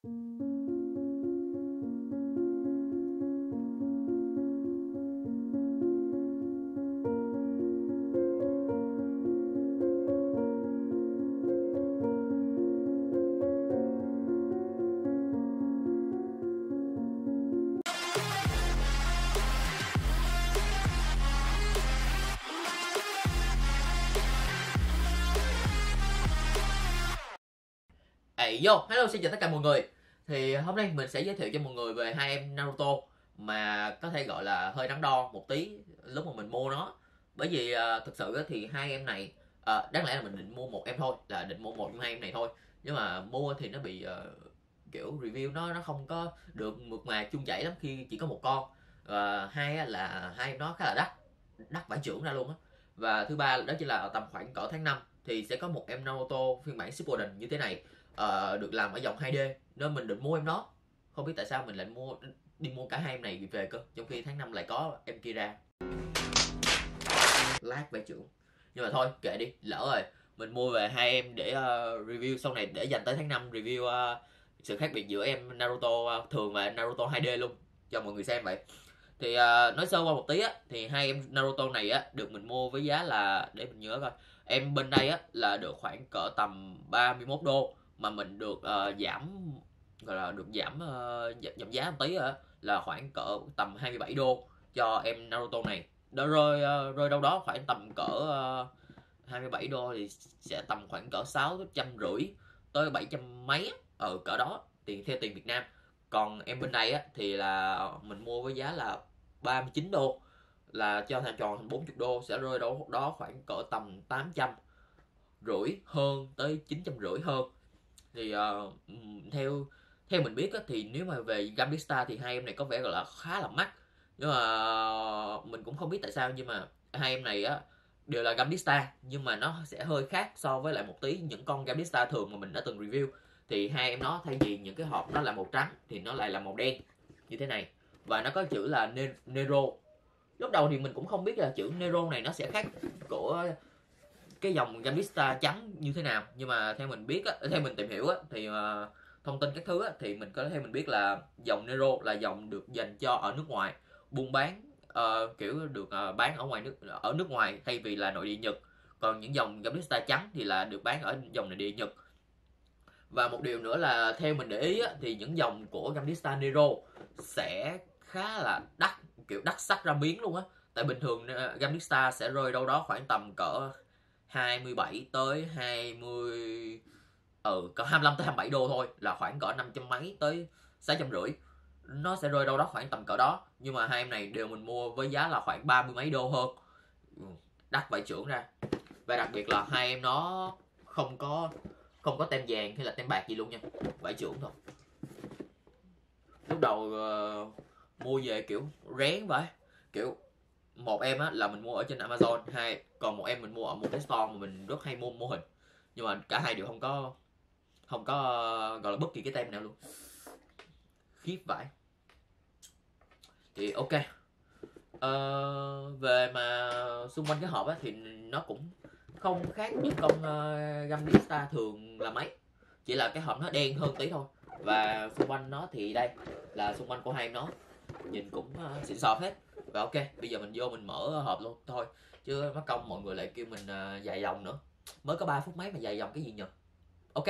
Yo, hello, xin chào tất cả mọi người. Thì hôm nay mình sẽ giới thiệu cho mọi người về hai em Naruto mà có thể gọi là hơi đắn đo một tí lúc mà mình mua nó. Bởi vì thực sự thì hai em này đáng lẽ là mình định mua một em thôi, là định mua một trong hai em này thôi. Nhưng mà mua thì nó bị kiểu review nó không có được mượt mà chuông chảy lắm khi chỉ có một con. Hai là hai em nó khá là đắt vải chưởng ra luôn á. Và thứ ba đó chính là tầm khoảng cỡ tháng 5 thì sẽ có một em Naruto phiên bản Shippuden như thế này, được làm ở dòng 2D, nên mình định mua em đó. Không biết tại sao mình lại đi mua cả hai em này về cơ, trong khi tháng 5 lại có em kia ra. Lát vải trưởng, nhưng mà thôi kệ đi, lỡ rồi. Mình mua về hai em để review sau này, để dành tới tháng 5 review sự khác biệt giữa em Naruto thường và Naruto 2D luôn cho mọi người xem vậy. Thì nói sơ qua một tí á, thì hai em Naruto này á được mình mua với giá là, để mình nhớ coi, em bên đây á là được khoảng cỡ tầm 31 đô, mà mình được giảm, gọi là được giảm giảm giá một tí á, là khoảng cỡ tầm 27 đô cho em Naruto này. Đó rơi đâu đó khoảng tầm cỡ 27 đô thì sẽ tầm khoảng cỡ 650 tới 700 mấy cỡ đó, theo tiền Việt Nam. Còn em bên đây á thì là mình mua với giá là 39 đô, là cho thành tròn thành 40 đô sẽ rơi đâu đó khoảng cỡ tầm 850 hơn tới 950 hơn. Thì theo theo mình biết á, thì nếu mà về Gambista thì hai em này có vẻ gọi là khá là mắc. Nhưng mà mình cũng không biết tại sao, nhưng mà hai em này á đều là Gambista, nhưng mà nó sẽ hơi khác so với lại một tí những con Gambista thường mà mình đã từng review. Thì hai em nó thay vì những cái hộp nó là màu trắng thì nó lại là màu đen như thế này, và nó có chữ là Nero. Lúc đầu thì mình cũng không biết là chữ Nero này nó sẽ khác của cái dòng Gambista trắng như thế nào, nhưng mà theo mình biết á, theo mình tìm hiểu á, thì thông tin các thứ á, thì mình có thể mình biết là dòng Nero là dòng được dành cho ở nước ngoài, buôn bán kiểu được bán ở nước ngoài thay vì là nội địa Nhật. Còn những dòng Gambista trắng thì là được bán ở dòng nội địa Nhật. Và một điều nữa là theo mình để ý á, thì những dòng của Gambista Nero sẽ khá là đắt, kiểu đắt sắc ra miếng luôn á. Tại bình thường Gambista sẽ rơi đâu đó khoảng tầm cỡ 27 tới 20, cỡ 25 tới 27 đô thôi, là khoảng cỡ 500 mấy tới 650. Nó sẽ rơi đâu đó khoảng tầm cỡ đó, nhưng mà hai em này đều mình mua với giá là khoảng 30 mấy đô hơn. Đắt vải chưởng ra. Và đặc biệt là hai em nó không có tem vàng hay là tem bạc gì luôn nha, vải chưởng thôi. Lúc đầu mua về kiểu rén vậy, kiểu một em á là mình mua ở trên Amazon, còn một em mình mua ở một cái store mà mình rất hay mua mô hình, nhưng mà cả hai đều không có gọi là bất kỳ cái tem nào luôn, khiếp vãi. Thì ok, về mà xung quanh cái hộp á thì nó cũng không khác những con Gambista thường là mấy, chỉ là cái hộp nó đen hơn tí thôi. Và xung quanh nó thì đây là xung quanh của hai em nó, nhìn cũng xịn sò hết. Và ok, bây giờ mình vô mình mở hộp luôn thôi, chứ mất công mọi người lại kêu mình dài dòng nữa. Mới có 3 phút mấy mà dài dòng cái gì nhờ. Ok,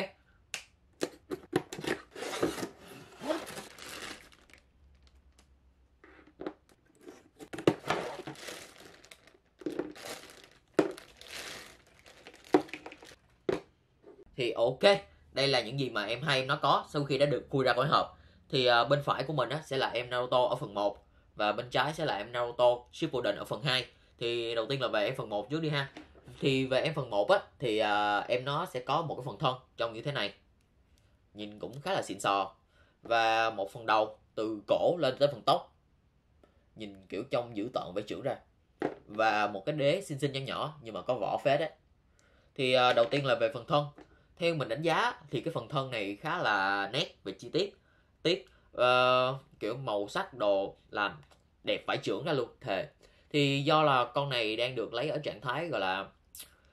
thì ok, đây là những gì mà hai em nó có sau khi đã được khui ra khỏi hộp. Thì bên phải của mình á sẽ là em Naruto ở phần 1, và bên trái sẽ là em Naruto Shippuden ở phần 2. Thì đầu tiên là về em phần 1 trước đi ha. Thì về em phần 1 á thì em nó sẽ có một cái phần thân trông như thế này, nhìn cũng khá là xịn sò, và một phần đầu từ cổ lên tới phần tóc, nhìn kiểu trông dữ tợn vẽ chưởng ra, và một cái đế xinh xinh nhỏ nhỏ nhưng mà có vỏ phết đấy. Thì đầu tiên là về phần thân. Theo mình đánh giá thì cái phần thân này khá là nét về chi tiết, kiểu màu sắc đồ làm đẹp vải chưởng ra luôn thề. Thì do là con này đang được lấy ở trạng thái gọi là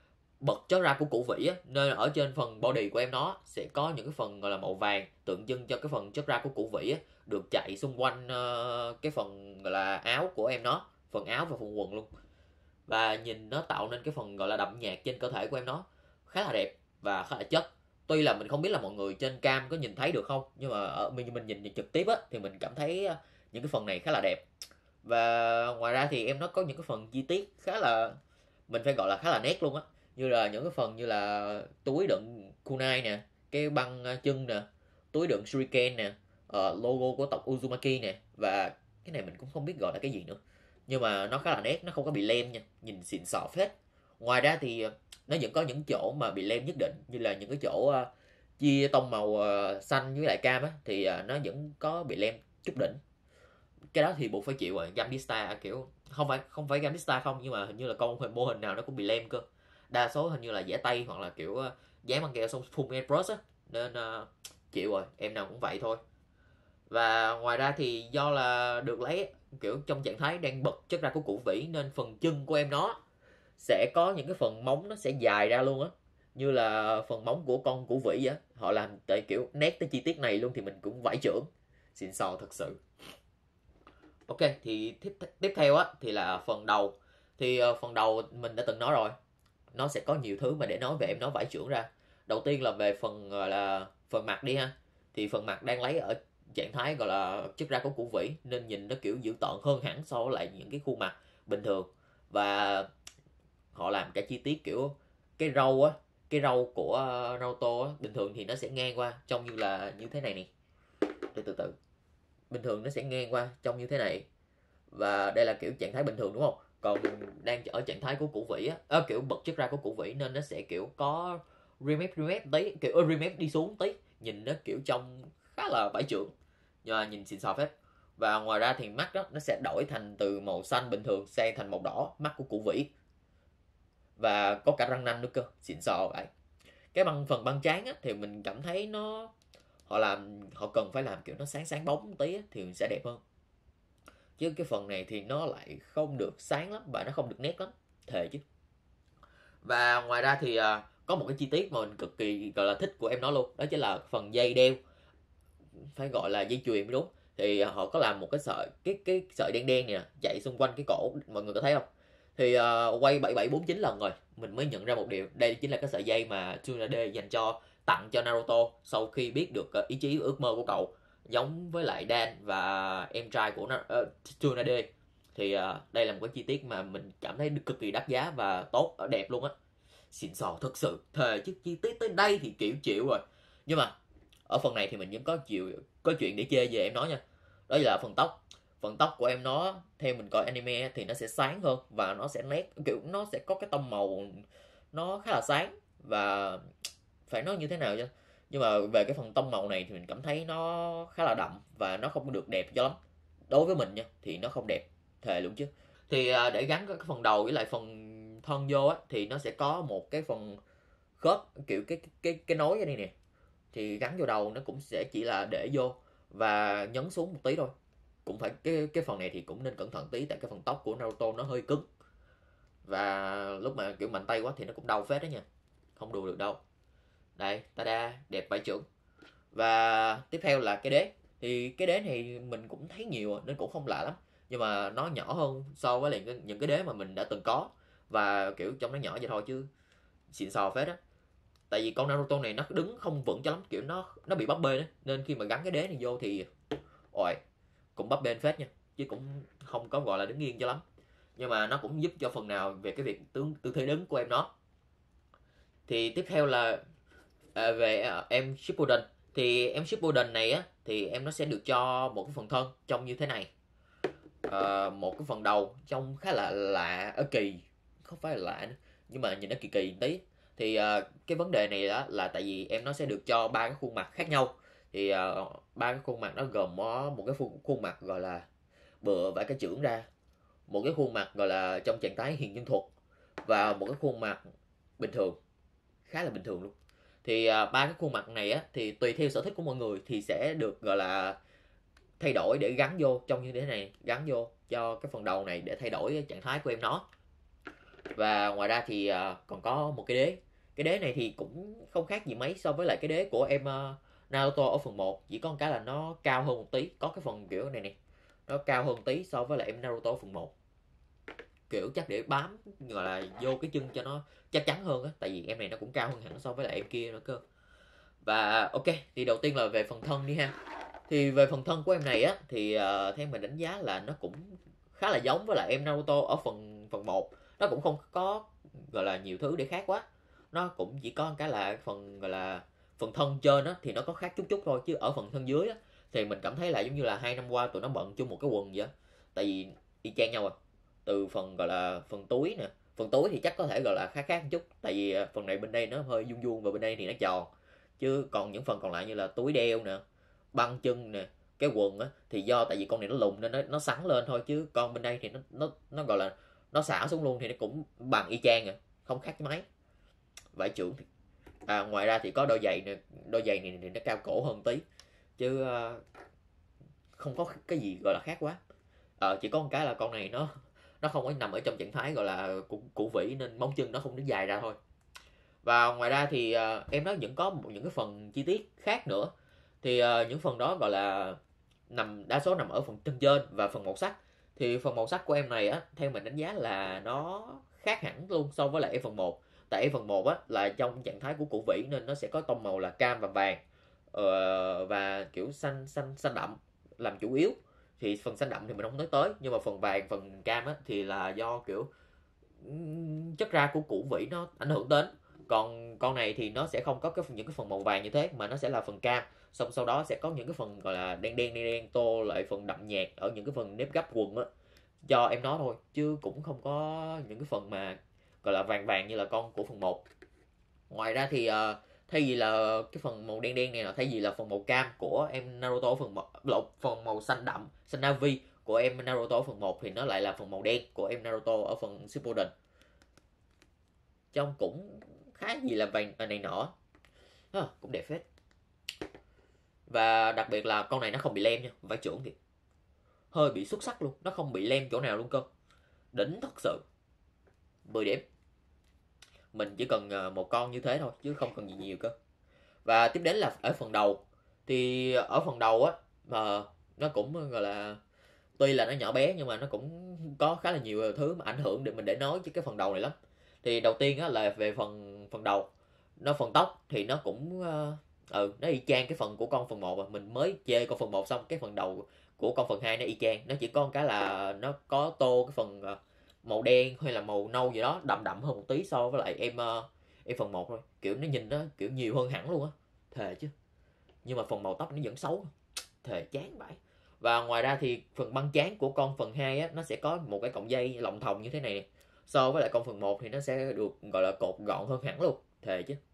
bật chất ra của củ vĩ á, nên ở trên phần body của em nó sẽ có những cái phần gọi là màu vàng tượng trưng cho cái phần chất ra của củ vĩ á, được chạy xung quanh cái phần gọi là áo của em nó, phần áo và phần quần luôn. Và nhìn nó tạo nên cái phần gọi là đậm nhạt trên cơ thể của em nó khá là đẹp và khá là chất. Tuy là mình không biết là mọi người trên cam có nhìn thấy được không, nhưng mà ở mình nhìn trực tiếp á thì mình cảm thấy những cái phần này khá là đẹp. Và ngoài ra thì em nó có những cái phần chi tiết khá là, mình phải gọi là khá là nét luôn á, như là những cái phần như là túi đựng kunai nè, cái băng chân nè, túi đựng shuriken nè, logo của tộc Uzumaki nè, và cái này mình cũng không biết gọi là cái gì nữa, nhưng mà nó khá là nét, nó không có bị lem nha, nhìn xịn sò phết. Ngoài ra thì nó vẫn có những chỗ mà bị lem nhất định, như là những cái chỗ chia tông màu xanh với lại cam á, thì nó vẫn có bị lem chút đỉnh. Cái đó thì buộc phải chịu rồi, Gambista kiểu không phải Gambista không, nhưng mà hình như là con mô hình nào nó cũng bị lem cơ. Đa số hình như là vẽ tay hoặc là kiểu dán băng keo xong phun airbrush á, nên chịu rồi, em nào cũng vậy thôi. Và ngoài ra thì do là được lấy kiểu trong trạng thái đang bật chất ra của củ vĩ, nên phần chân của em nó sẽ có những cái phần móng nó sẽ dài ra luôn á, như là phần móng của con củ vĩ á, họ làm tại kiểu nét tới chi tiết này luôn, thì mình cũng vải trưởng, xịn sò thật sự. Ok, thì tiếp theo á thì là phần đầu. Thì phần đầu mình đã từng nói rồi, nó sẽ có nhiều thứ mà để nói về em nó vải trưởng ra. Đầu tiên là về phần gọi là phần mặt đi ha. Thì phần mặt đang lấy ở trạng thái gọi là chất ra của củ vĩ, nên nhìn nó kiểu dữ tợn hơn hẳn so với lại những cái khuôn mặt bình thường. Và họ làm cả chi tiết kiểu cái râu á, cái râu của Naruto á, bình thường thì nó sẽ ngang qua trông như là như thế này nè. Để từ từ, bình thường nó sẽ ngang qua trông như thế này, và đây là kiểu trạng thái bình thường đúng không, còn đang ở trạng thái của củ vĩ á, kiểu bật chất ra của củ vĩ nên nó sẽ kiểu có remap tí, kiểu remap đi xuống tí, nhìn nó kiểu trông khá là vải trưởng, nhưng mà nhìn xịn sò phết. Và ngoài ra thì mắt đó nó sẽ đổi thành từ màu xanh bình thường sang thành màu đỏ, mắt của củ vĩ, và có cả răng nanh nữa cơ, xịn sò vậy. Cái phần băng trán á thì mình cảm thấy họ cần phải làm kiểu nó sáng sáng bóng tí á, thì sẽ đẹp hơn, chứ cái phần này thì nó lại không được sáng lắm và nó không được nét lắm, thề chứ. Và ngoài ra thì có một cái chi tiết mà mình cực kỳ gọi là thích của em nó luôn, đó chính là phần dây đeo, phải gọi là dây chuyền mới đúng. Thì họ có làm một cái sợi, cái sợi đen đen nè chạy xung quanh cái cổ, mọi người có thấy không? Thì quay 7749 lần rồi mình mới nhận ra một điều, đây chính là cái sợi dây mà Tsunade tặng cho Naruto sau khi biết được ý chí ước mơ của cậu, giống với lại Dan và em trai của Tsunade. Thì đây là một cái chi tiết mà mình cảm thấy cực kỳ đắt giá và tốt, đẹp luôn á, xịn sò thực sự, thề chứ. Chi tiết tới đây thì kiểu chịu rồi. Nhưng mà ở phần này thì mình vẫn có chuyện để chê về em nó nha. Đó là phần tóc. Phần tóc của em nó, theo mình coi anime thì nó sẽ sáng hơn và nó sẽ nét, kiểu nó sẽ có cái tông màu nó khá là sáng, và phải nói như thế nào chứ, nhưng mà về cái phần tông màu này thì mình cảm thấy nó khá là đậm và nó không được đẹp cho lắm. Đối với mình nha thì nó không đẹp, thề luôn chứ. Thì để gắn cái phần đầu với lại phần thân vô á, thì nó sẽ có một cái phần khớp, kiểu cái nối ở đây nè, thì gắn vô đầu nó cũng sẽ chỉ là để vô và nhấn xuống một tí thôi. Cũng phải cái phần này thì cũng nên cẩn thận tí, tại cái phần tóc của Naruto nó hơi cứng, và lúc mà kiểu mạnh tay quá thì nó cũng đau phết đó nha, không đùa được đâu. Đây, tada, đẹp vải trưởng. Và tiếp theo là cái đế. Thì cái đế này mình cũng thấy nhiều nên cũng không lạ lắm, nhưng mà nó nhỏ hơn so với lại những cái đế mà mình đã từng có, và kiểu trong nó nhỏ vậy thôi chứ xịn sò phết á. Tại vì con Naruto này nó đứng không vững cho lắm, kiểu nó bị bắp bê đó, nên khi mà gắn cái đế này vô thì ôi, cũng bắp bênh phết nha, chứ cũng không có gọi là đứng yên cho lắm. Nhưng mà nó cũng giúp cho phần nào về cái việc tư thế đứng của em nó. Thì tiếp theo là về em Shippuden. Thì em Shippuden này á, thì em nó sẽ được cho một cái phần thân trông như thế này. Một cái phần đầu trông khá là lạ, ở kỳ, không phải là lạ nữa, nhưng mà nhìn nó kỳ kỳ một tí. Thì cái vấn đề này đó là tại vì em nó sẽ được cho ba cái khuôn mặt khác nhau. Thì ba cái khuôn mặt nó gồm có một cái khuôn mặt gọi là bựa vẽ cái chưởng ra, một cái khuôn mặt gọi là trong trạng thái hiền nhân thuật, và một cái khuôn mặt bình thường, khá là bình thường luôn. Thì ba cái khuôn mặt này á thì tùy theo sở thích của mọi người thì sẽ được gọi là thay đổi để gắn vô trong như thế này, gắn vô cho cái phần đầu này để thay đổi trạng thái của em nó. Và ngoài ra thì còn có một cái đế này thì cũng không khác gì mấy so với lại cái đế của em Naruto ở phần một, chỉ có một cái là nó cao hơn một tí, có cái phần kiểu này nè, nó cao hơn tí so với lại em Naruto phần một, kiểu chắc để bám gọi là vô cái chân cho nó chắc chắn hơn á, tại vì em này nó cũng cao hơn hẳn so với lại em kia nữa cơ. Và ok, thì đầu tiên là về phần thân đi ha. Thì về phần thân của em này á thì theo mình đánh giá là nó cũng khá là giống với lại em Naruto ở phần phần một, nó cũng không có gọi là nhiều thứ để khác quá, nó cũng chỉ có cái là phần gọi là phần thân trên á thì nó có khác chút chút thôi, chứ ở phần thân dưới á thì mình cảm thấy là giống như là 2 năm qua tụi nó bận chung một cái quần vậy, tại vì y chang nhau à. Từ phần gọi là phần túi nè, phần túi thì chắc có thể gọi là khác khác một chút, tại vì phần này bên đây nó hơi vuông vuông và bên đây thì nó tròn, chứ còn những phần còn lại như là túi đeo nè, băng chân nè, cái quần á thì do tại vì con này nó lùn nên nó sắn lên thôi, chứ con bên đây thì nó gọi là nó xả xuống luôn thì nó cũng bằng y chang à, không khác mấy. Vải trưởng thì ngoài ra thì có đôi giày nè, đôi giày này thì nó cao cổ hơn tí, chứ không có cái gì gọi là khác quá. Chỉ có một cái là con này nó không có nằm ở trong trạng thái gọi là cũ vĩ nên móng chân nó không được dài ra thôi. Và ngoài ra thì em nó vẫn có những cái phần chi tiết khác nữa, thì những phần đó gọi là đa số nằm ở phần chân trên và phần màu sắc. Thì phần màu sắc của em này á theo mình đánh giá là nó khác hẳn luôn so với lại em phần một, tại em phần một á là trong trạng thái của củ vĩ nên nó sẽ có tông màu là cam và vàng, và kiểu xanh xanh xanh đậm làm chủ yếu. Thì phần xanh đậm thì mình không nói tới, nhưng mà phần vàng phần cam á thì là do kiểu chất ra của củ vĩ nó ảnh hưởng đến. Còn con này thì nó sẽ không có những cái phần màu vàng như thế, mà nó sẽ là phần cam, xong sau đó sẽ có những cái phần gọi là đen đen tô lại phần đậm nhạt ở những cái phần nếp gấp quần á, cho em nó thôi, chứ cũng không có những cái phần mà gọi là vàng vàng như là con của phần một. Ngoài ra thì thay vì là cái phần màu đen đen này là thay vì là phần màu cam của em Naruto phần màu xanh đậm xanh navy của em Naruto phần một thì nó lại là phần màu đen của em Naruto ở phần Shippuden. Trông cũng khá gì là vàng này nọ, cũng đẹp phết. Và đặc biệt là con này nó không bị lem nha, vải trưởng thì hơi bị xuất sắc luôn, nó không bị lem chỗ nào luôn cơ, đỉnh thật sự, 10 điểm. Mình chỉ cần một con như thế thôi chứ không cần gì nhiều cơ. Và tiếp đến là ở phần đầu, thì ở phần đầu á mà nó cũng gọi là tuy là nó nhỏ bé nhưng mà nó cũng có khá là nhiều thứ mà ảnh hưởng để nói chứ cái phần đầu này lắm. Thì đầu tiên á là về phần phần đầu, phần tóc thì nó cũng nó y chang cái phần của con phần một, mình mới chê con phần một xong cái phần đầu của con phần 2 nó y chang, nó chỉ có một cái là nó có tô cái phần màu đen hay là màu nâu gì đó đậm đậm hơn một tí so với lại em phần một thôi, kiểu nó nhìn nó kiểu nhiều hơn hẳn luôn á, thề chứ. Nhưng mà phần màu tóc nó vẫn xấu, thề chán vãi. Và ngoài ra thì phần băng trán của con phần 2 á nó sẽ có một cái cọng dây lồng thòng như thế này nè, so với lại con phần một thì nó sẽ được gọi là cột gọn hơn hẳn luôn, thề chứ.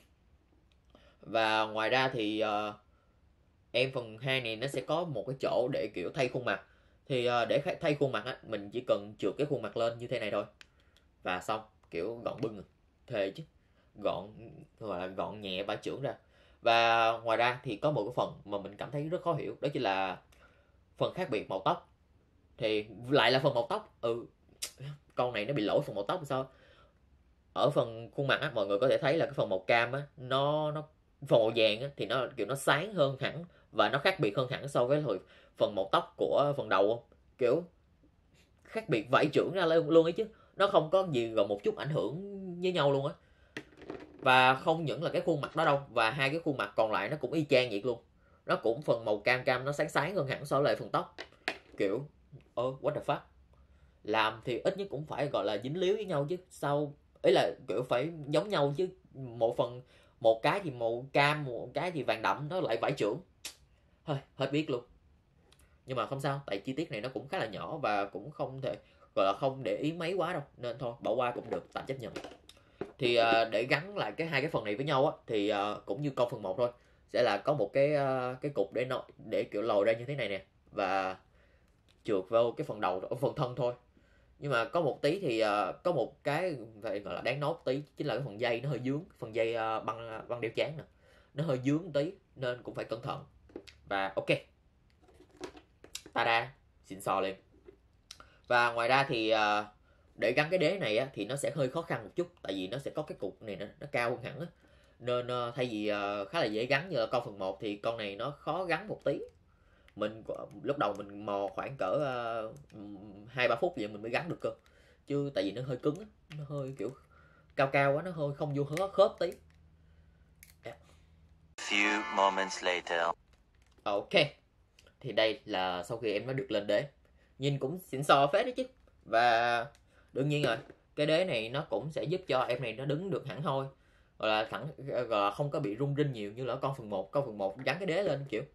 Và ngoài ra thì em phần 2 này nó sẽ có một cái chỗ để kiểu thay khuôn mặt, thì để thay khuôn mặt á mình chỉ cần trượt cái khuôn mặt lên như thế này thôi và xong, kiểu gọn bưng rồi, thề chứ, gọn, gọi là gọn nhẹ bả trưởng ra. Và ngoài ra thì có một cái phần mà mình cảm thấy rất khó hiểu, đó chính là phần khác biệt màu tóc. Thì lại là phần màu tóc, con này nó bị lỗi phần màu tóc sao. Ở phần khuôn mặt á mọi người có thể thấy là cái phần màu cam á nó phần màu vàng á thì nó kiểu nó sáng hơn hẳn và nó khác biệt hơn hẳn so với hồi phần màu tóc của phần đầu không, kiểu khác biệt vải trưởng ra luôn ấy chứ, nó không có gì gọi một chút ảnh hưởng với nhau luôn á. Và không những là cái khuôn mặt đó đâu, và hai cái khuôn mặt còn lại nó cũng y chang vậy luôn, nó cũng phần màu cam cam nó sáng sáng hơn hẳn so với lại phần tóc, kiểu what the fuck. Làm thì ít nhất cũng phải gọi là dính líu với nhau chứ sao, ý là kiểu phải giống nhau chứ, một cái thì màu cam một cái thì vàng đậm nó lại vải trưởng, thôi hết biết luôn. Nhưng mà không sao, tại chi tiết này nó cũng khá là nhỏ và cũng không thể gọi là không để ý mấy quá đâu, nên thôi bỏ qua cũng được, tạm chấp nhận. Thì để gắn lại hai cái phần này với nhau á thì cũng như con phần một thôi, sẽ là có một cái cục để kiểu lồi ra như thế này nè, và trượt vào cái phần đầu ở phần thân thôi. Nhưng mà có một tí thì có một cái phải gọi là đáng nói tí, chính là cái phần dây nó hơi dướng, phần dây băng đeo chán nè, nó hơi dướng tí nên cũng phải cẩn thận. Và ok, tada, xịn sò liền. Và ngoài ra thì để gắn cái đế này á, thì nó sẽ hơi khó khăn một chút, tại vì nó sẽ có cái cục này nó cao hơn hẳn á, nên thay vì khá là dễ gắn như là con phần 1 thì con này nó khó gắn một tí. Mình lúc đầu mình mò khoảng cỡ 2-3 phút vậy mình mới gắn được cơ, chứ tại vì nó hơi cứng á, nó hơi kiểu cao cao quá, nó hơi không vô khớp tí. Few moments later. Ok, thì đây là sau khi em nó được lên đế, nhìn cũng xịn sò phết đấy chứ. Và đương nhiên rồi, cái đế này nó cũng sẽ giúp cho em này nó đứng được hẳn hoi, gọi là thẳng, gọi là không có bị rung rinh nhiều như là con phần 1. Con phần 1 gắn cái đế lên kiểu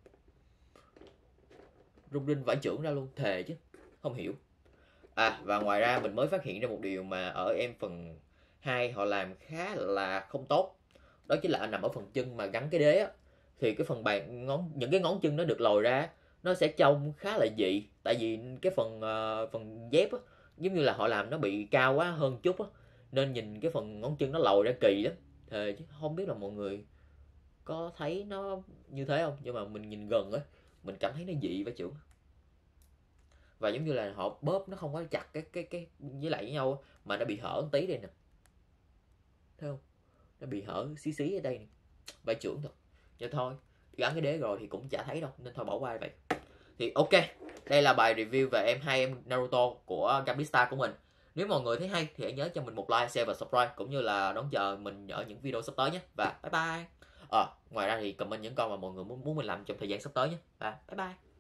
rung rinh vãi chưởng ra luôn, thề chứ không hiểu. Và ngoài ra mình mới phát hiện ra một điều mà ở em phần 2 họ làm khá là không tốt, đó chính là nằm ở phần chân mà gắn cái đế á, thì cái phần bàn những cái ngón chân nó được lồi ra, nó sẽ trông khá là dị, tại vì cái phần dép á, giống như là họ làm nó bị cao quá hơn chút á, nên nhìn cái phần ngón chân nó lồi ra kỳ lắm. Thề chứ không biết là mọi người có thấy nó như thế không, nhưng mà mình nhìn gần á, mình cảm thấy nó dị và chưởng. Và giống như là họ bóp nó không có chặt cái với lại với nhau, mà nó bị hở một tí đây nè, thấy không, nó bị hở xí xí ở đây nè, vải trưởng thôi. Nhưng thôi, gắn cái đế rồi thì cũng chả thấy đâu, nên thôi bỏ qua vậy. Thì ok, đây là bài review về em Naruto của Gambista của mình. Nếu mọi người thấy hay thì hãy nhớ cho mình một like, share và subscribe, cũng như là đón chờ mình ở những video sắp tới nhé. Và bye bye. Ngoài ra thì comment những câu mà mọi người muốn mình làm trong thời gian sắp tới nhé. Và bye bye.